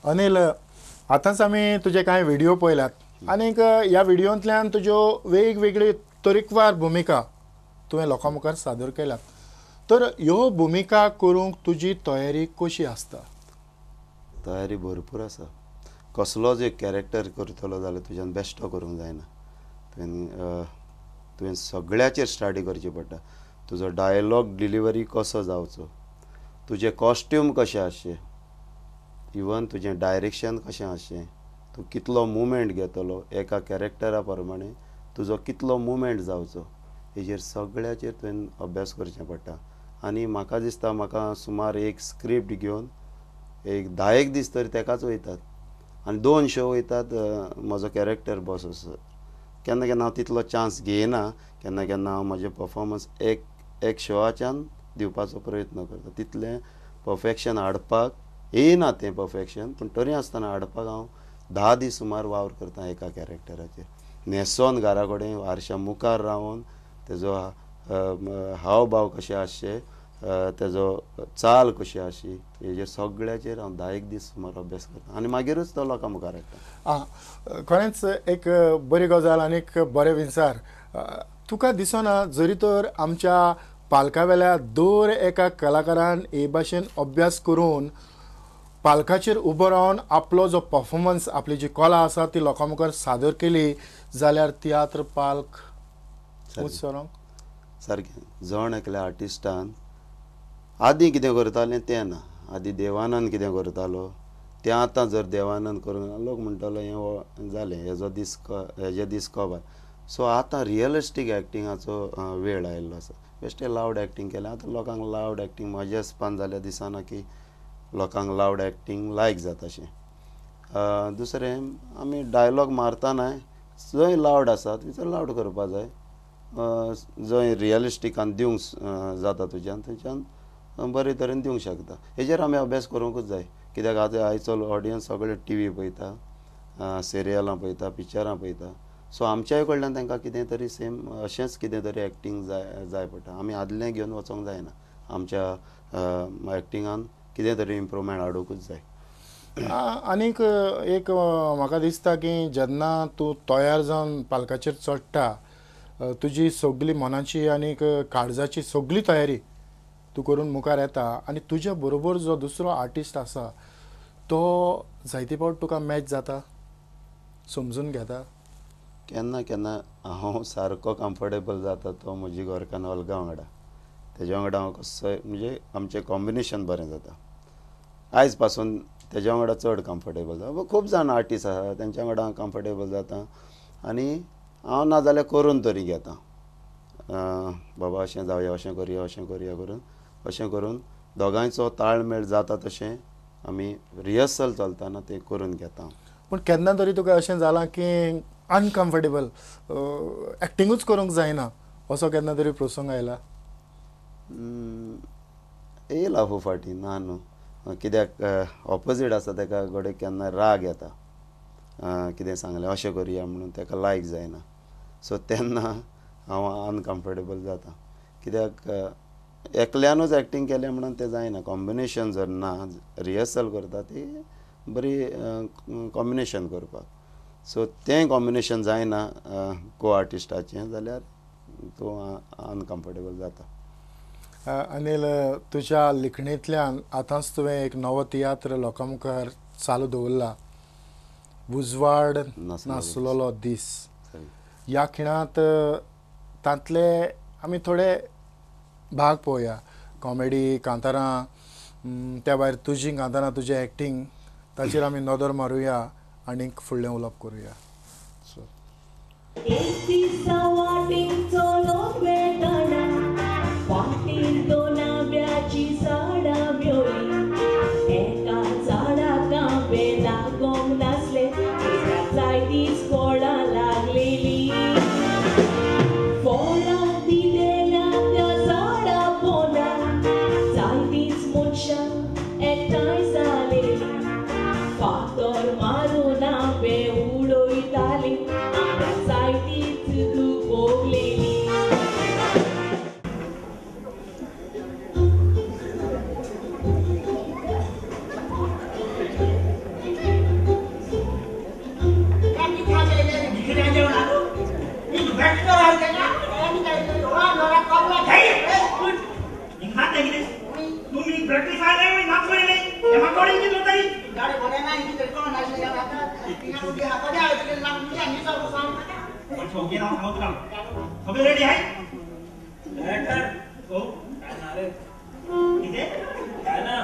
अनिल, आतांच आमी तुजे कांय व्हिडिओ पळयल्यात आनीक ह्या व्हिडिओंतल्यान तुज्यो वेगवेगळ्यो तरेकवार भुमिका तुवें लोकां मुखार सादर केल्यात. तर ह्यो भुमिका करूंक तुजी तयारी कशी आसता? तयारी भरपूर आसा. कसलोच एक कॅरेक्टर करतलो जाल्यार तुज्यान बेश्टो करूंक जायना. तुवें सगळ्याचेर स्टडी करची पडटा. तुजो डायलॉग डिलिवरी कसो जावचो, तुजें कॉस्ट्यूम कशें आसचें, इवन तुजें डायरेक्शन कशें आसचें, तूं कितलो मुवमेंट घेतलो एका कॅरेक्टरा प्रमाणे तुजो कितलो मुवमेंट जावचो, हेजेर सगळ्याचेर तुवें अभ्यास करचें पडटा. आनी म्हाका दिसता म्हाका सुमार एक स्क्रिप्ट घेवन एक 10 दीस तरी तेकाच वयतात आनी 2 शो वयतात म्हजो कॅरेक्टर बसोसर. केन्ना केन्ना हांव तितलो चान्स घेयना, केन्ना केन्ना हांव म्हजें परफॉर्मन्स एक शोआच्यान दिवपाचो प्रयत्न करता. तितलें परफेक्शन हाडपाक येयना तें परफेक्शन, पूण तरी आसतना हाडपाक हांव 10 दीस सुमार वावर करता एका कॅरेक्टराचेर. न्हेसोन घरा कडेन हारशा मुखार रावन तेजो हावभाव कशे आसचे, तेजो चाल कशी आसची, हेजेर सगळ्याचेर हांव 10 दीस सुमार अभ्यास करता आनी मागीरूच तो लोकां मुखार हाडटा. खरेंच एक बरी गजाल आनी एक बरें विचार. तुका दिसना जरी तर आमच्या पालका वेल्या दर एका कलाकारान हे भाशेन अभ्यास करून पालकाचेर उबो रावन आपलो जो परफॉर्मन्स, आपली जी कला आसा ती लोकां मुखार सादर केली जाल्यार तियात्र पालक उंच सारकें. जण एकल्या आर्टिस्टान आदीं कितें करतालें तें ना. आदीं देवानंद कितें करतालो तें आतां जर देवानंद करूंक लोक म्हणटालो हें जालें, हेजे दीस कबार. सो आतां रियलिस्टीक एक्टिंगाचो वेळ आयिल्लो आसा. बेश्टें लावड एक्टींग केलें. आतां लोकांक लावड एक्टींग म्हज्या हिसपान जाल्यार दिसना की लोकांक लावड एक्टींग लायक जाता अशें. दुसरें, आमी डायलॉग मारतानाय जंय लावड आसा थंयसर लावड करपा जाय. जंय रियलिस्टिकान दिवंक जाता तुज्यान थंयच्यान बरे तरेन दिवंक शकता. हेजेर आमी अभ्यास करूंकूच जाय. कित्याक आयचो ऑडियन्स सगळे टी व्ही पळयता, सिरियलां पळयता, पिक्चरां पळयता. सो आमच्याय कडल्यान तांकां कितें तरी सेम अशेंच कितें तरी एक्टींग जाय पडटा. आमी आदलें घेवन वचोंक जायना. आमच्या एक्टिंगान कितें तरी इम्प्रूवमेंट हाडूंकूच जाय. आनीक एक म्हाका दिसता की जेन्ना तूं तयार जावन पालकाचेर चडटा, तुजी सगळी मनाची आनीक काळजाची सगळी तयारी तूं करून मुखार येता आनी तुज्या बरोबर जो दुसरो आर्टिस्ट आसा तो जायते फावट तुका मॅच जाता, समजून घेता. केन्ना केन्ना हांव सारको कम्फर्टेबल जाता तो म्हजी घरकान्न अलगा वांगडा. तेज्या वांगडा हांव कसोय म्हणजे आमचें कॉम्बिनेशन बरें जाता. आयज पासून तेज्या वांगडा चड कम्फर्टेबल जाता. खूब जाण आर्टिस्ट आसा तेंच्या वांगडा हांव कम्फर्टेबल जाता आनी हांव नाजाल्यार करून तरी घेता. बाबा अशें जावया, अशें करुया करून दोगांयचो ताळमेळ जाता तशें आमी रिहर्सल चलतना तें करून घेता. पूण केन्ना तरी तुका अशें जालां की अनकम्फर्टेबल एक्टिंगूच करूंक जायना असो केन्ना तरी प्रसंग आयला? येयला खूब फावटी, ना न्हू. कित्याक ऑपोजीट आसा तेका घडये केन्ना राग येता. कितें सांगलें अशें करुया म्हणून तेका लायक जायना. सो तेन्ना हांव अनकम्फर्टेबल जाता. कित्याक एकल्यानूच एक्टींग केलें म्हणून तें जायना. कॉम्बिनेशन जर ना, रिहर्सल करता ती बरी कॉम्बिनेशन करपाक. सो तें कॉम्बिनेशन जायना को आर्टिस्टाचें जाल्यार तूं अनकम्फर्टेबल जाता. अनिल, तुज्या लिखणेंतल्यान आतांच तुवें एक नवो तियात्र लोकां मुखार चालू दवरला, उजवाड नासलोलो दीस. ह्या खिणांत तांतले आमी थोडे भाग पळोवया. कॉमेडी, कांतारां, त्या भायर तुजीं कांतारां, तुजें एक्टींग, ताचेर आमी नदर मारुया आनीक फुडलें उलोवप करुया. रेडी आहे हो इथे काय ना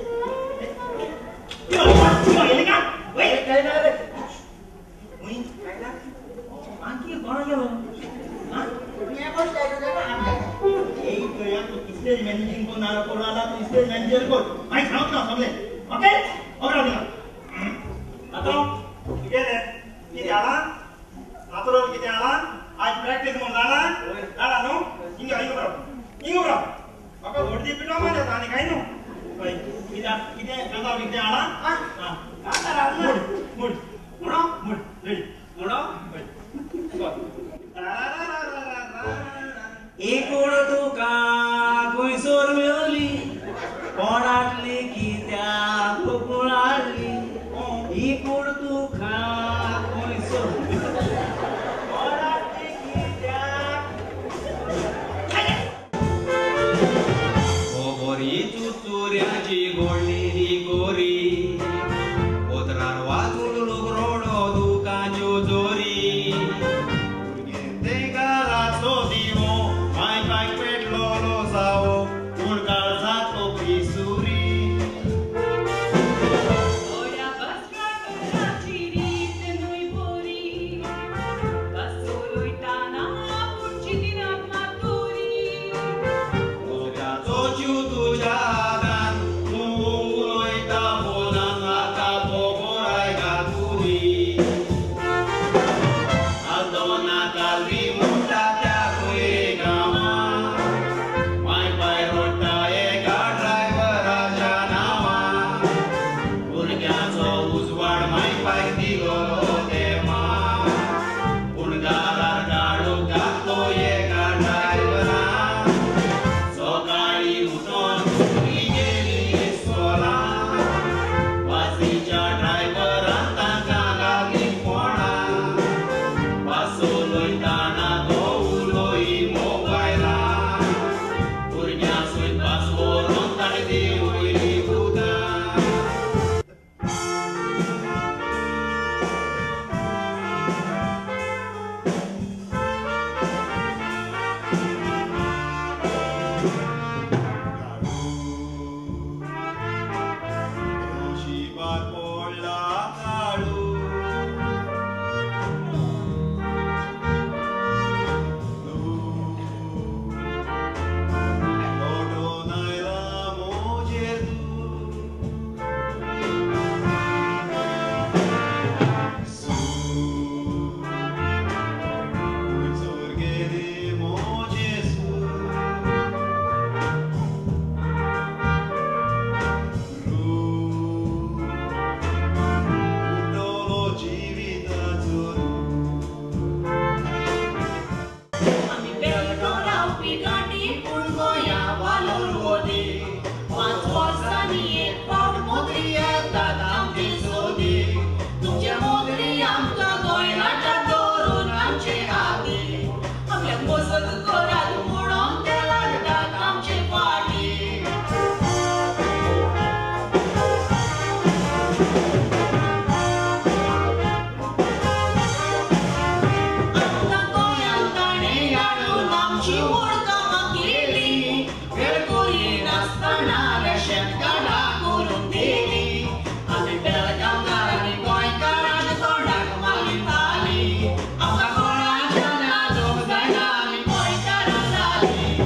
येले का वय काय ना रे वय काय ना आणखी कोण गेलो हां मी बस जायचं ना एक तो या तो स्टेज मॅनेजिंग को नाला कोणाला तो स्टेज मॅनेजर को माहित नव्हतं ना समले ओके ओके आता किती रे किती आला आता किती आला आज प्रॅक्टिस म्हणून आला नो इंग बरो बाबा वरती पिटवा मारत आणि काय नो बाई किती गंगा किती आला हां आता मुड रेडी मुडो एक ओळ तुका कोयसोर मेवली कोणातली कित्या कोकुळाली एक ओळ तुका कोयसोर कोणातली कित्या गोरी चुचुऱ्याची गोळलेली गोरी पोतरार वाचून लोक रोडो दुकांच्यो जोरी ते घराचो दिवो माय बाय पेटलो जावो पूण काळजाचो पिसुरी ओया बसराची रीत नुई बोरी बसोलोयताना पुढची दिनात मातुरी ओगाचो जीव तुझ्या हातान तूं उलोयता बोलान म्हाका पोगोराय घातुरी आदोना कालवी मोठा त्या कोयरे गांवां माय पाय रोडटा एका ड्रायव्हराच्या नांवां भुरग्याचो उजवाड माय पाय दिलोलो तेव्हा पूण दारार काडूंक घातलो एका ड्रायव्हरान सकाळी उठोन भुरगीं गेली इस्कोलान वासीच्या ड्रायव्हरान तांकां लागली फोणां वासोलोयताना तो उलोई मोबायलान भुरग्यां सयत वासोरून ताणें वयली उदां शिवार पडला काळू लोडून आयला मोजेर चोर गेले मोजेसू उडलो जिविताचो आमी बेगटो रावपी गाडी पूण गोंया वालोर गोदी 5 वर्सांनी एक फावट मोगरी येतात आमची सोदी तुमचे मोगरी आमकां गोंयनाट्यात दवरून आमचे हाती आपल्याक मजत करात म्हणून ते लागतात आमचे फाटी आमकां गोंयांत ताणें हाडून आमची वळखां केली वेळकोरी नासतना शेतकारां करून दिली आमी बेळगांवकार आनी गोंयकारांक तोंडाक मागिताली आमकां कोणाच्या नाजूक जायना आमी गोंयकारां जाली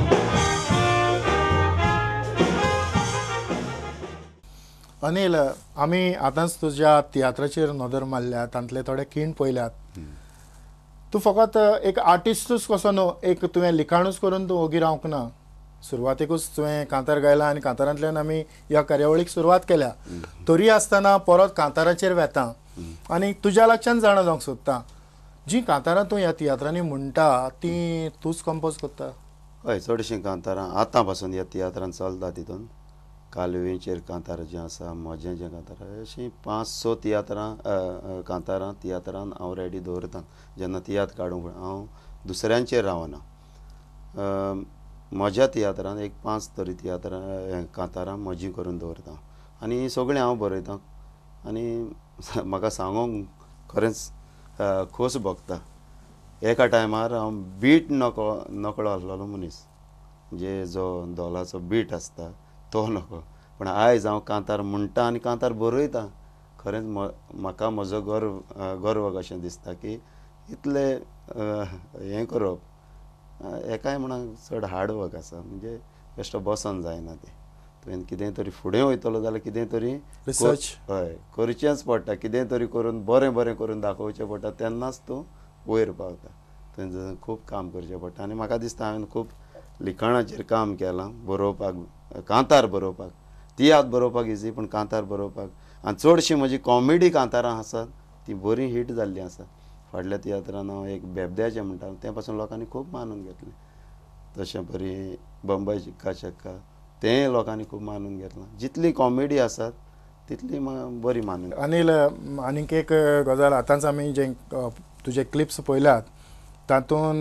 अनिल आमी आतांच तुज्या तियात्राचेर नदर मारल्या तांतले थोडे खीण पळयल्यात तूं फकत एक आर्टिस्टूच कसो न्हू एक तुवें लिखाणूच करून तूं ओगी रावंक ना सुरवातेकूच तुवें कांतार गायला आनी कांतारांतल्यान आमी ह्या कार्यावळीक सुरवात केल्या तरी आसतना परत कांताराचेर वेता आनी तुज्या लागच्यान जाणा जावंक सोदता जी कांतारां तूं ह्या तियात्रांनी म्हणटा ती तूंच कंपोज करता हय चडशीं कांतारां आतां पासून ह्या तियात्रान चलता तितून कालवेचेर कांतार जें आसा मोजें जें कांतार अशीं 5-6 तियात्रां कांतारां तियात्रान हांव रेडी दवरतां जेन्ना तियात्र काडूंक हांव दुसऱ्यांचेर रावना म्हज्या तियात्रान एक 5 तरी तियात्रां कांतारां म्हजी करून दवरता आनी सगळीं हांव बरयतां आनी म्हाका सांगूंक खरेंच खोस भोगता. एका टायमार हांव बीट नकळो आसलोलो मनीस, म्हणजे जो धोलाचो बीट आसता तो नकळो, पूण आयज हांव कांतार म्हणटा आनी कांतार बरयतां. खरेंच म्हाका म्हजो गर्व कशें दिसता की इतलें हें करप एकाय म्हणून चड हार्ड वर्क आसा, म्हणजे बेश्टो बसोन जायना तें. तुवें कितें तरी फुडें वयतलो जाल्यार कितें तरी रिसर्च हय करचेंच पडटा, कितें तरी करून बरें करून दाखोवचें पडटा, तेन्नाच तूं वयर पावता. थंय खूब काम करचें पडटा आनी म्हाका दिसता हांवें खूब लिखाणाचेर काम केलां. बरोवपाक, कांतार बरोवपाक, तियात्र बरोवपाक इजी, पूण कांतार बरोवपाक, आनी चडशीं म्हजी कॉमेडी कांतारां आसात ती बरी हिट जाल्लीं आसा. फाटल्या तियात्रान हांव एक बेबद्याचें म्हणटा तें पासून लोकांनी खूब मानून घेतलें. तशें बरी बंबई चिक्का चक्का तें लोकांनी खूब मानून घेतलां. जितली कॉमेडी आसात तितली बरी मानून. अनिल, आनीक एक गजाल, आतांच आमी जे तुजे क्लिप्स पळयल्यात तातूंत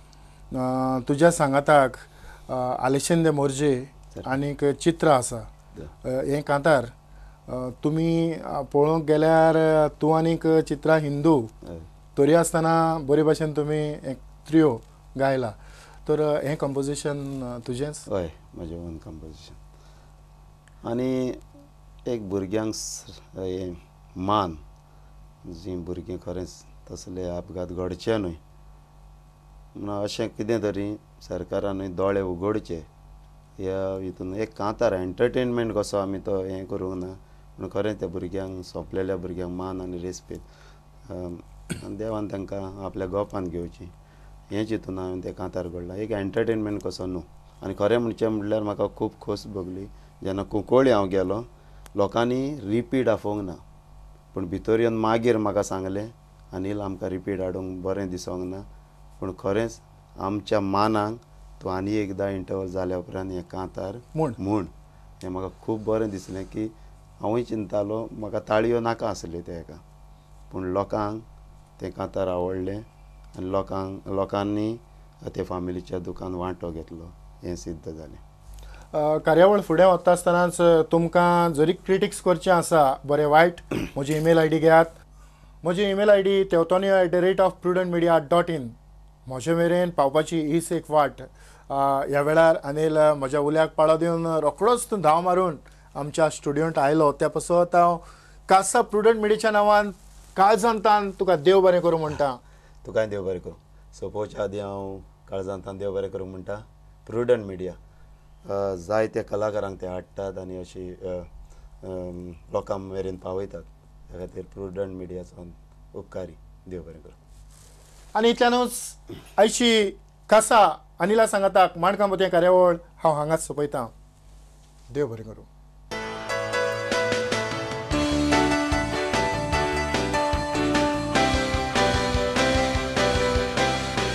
तुज्या सांगाताक आलेशिंदे मोर्जे आनीक चित्र आसा. हें कांतार तुमी पळोवंक गेल्यार तूं आनीक चित्रा हिंदू तरी आसतना बरे भशेन तुमी एक त्रियो गायला. तर हें कंपोजिशन तुजेंच? हय, म्हजें ओन कंपोजिशन. आनी एक भुरग्यांक हें मान, जीं भुरगीं खरेंच तसले अपघात घडचे न्हय म्हणून अशें कितें तरी सरकारानूय दोळे उगडचे. ह्या हितून एक कांतार एंटरटेनमेंट कसो आमी तो हें करूंक ना, पूण खरें त्या भुरग्यांक, सोंपलेल्या भुरग्यांक मान आनी रेस्पेद आनी देवान तांकां आपल्या गोपान घेवची, हें चिंतून हांवें तें कांतार घडलां. एक एंटरटेनमेंट कसो न्हू. आनी खरें म्हणचें म्हणल्यार म्हाका खूब खोस भोगली जेन्ना कुंकळ्ळी हांव गेलो, लोकांनी रिपीट आफोवंक ना, पूण भितर येवन मागीर म्हाका सांगलें अनिल आमकां रिपीट हाडूंक बरें दिसोंक ना, पूण खरेंच आमच्या मानाक तूं आनी एकदां इंटरवल जाल्या उपरांत हें कांतार म्हूण. हें म्हाका खूब बरें दिसलें की हांवूय चिंतालो म्हाका ताळयो नाका आसल्यो त्या हेका, पूण लोकांक तें कांतार आवडलें आनी लोकांनी ते फामिलीच्या दुखान वांटो घेतलो, हें सिद्ध जालें. कार्यावळ फुडें वता आसतनाच तुमकां जरी क्रिटिक्स करचें आसा बरें वायट, म्हजी ईमेल आय डी घेयात. म्हजी ईमेल आय डी teotonio@prudentmedia.in. म्हजे मेरेन पावपाची हीच एक वाट. ह्या वेळार अनिल म्हज्या उल्याक पाळो दिवन रोखडोच तूं धांव मारून आमच्या स्टुडियोंत आयलो. त्या पासत हांव कासा प्रुडंट मिडियाच्या नांवान काळजांतान तुका देव बरें करूं म्हणटा. तुकाय देव बरें करूं. सोंपोवच्या आदीं हांव काळजांतान देव बरें करूं म्हणटा. प्रुडंट मिडिया जायत्या कलाकारांक ते हाडटात आनी अशी लोकां मेरेन पावयतात. त्या खातीर प्रुडंट मिडियाचो उपकारी. देव बरें करूं. आनी इतल्यानूच आयची कासा अनिला सांगाताक माणकांपोतें कार्यावळ हांव हांगाच सोंपयतां. देव बरें करूं.